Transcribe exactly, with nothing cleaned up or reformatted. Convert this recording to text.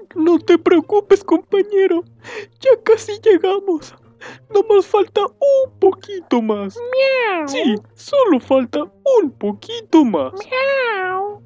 No te preocupes, compañero. Ya casi llegamos. No más falta un poquito más. Miau. Sí, solo falta un poquito más. Miau.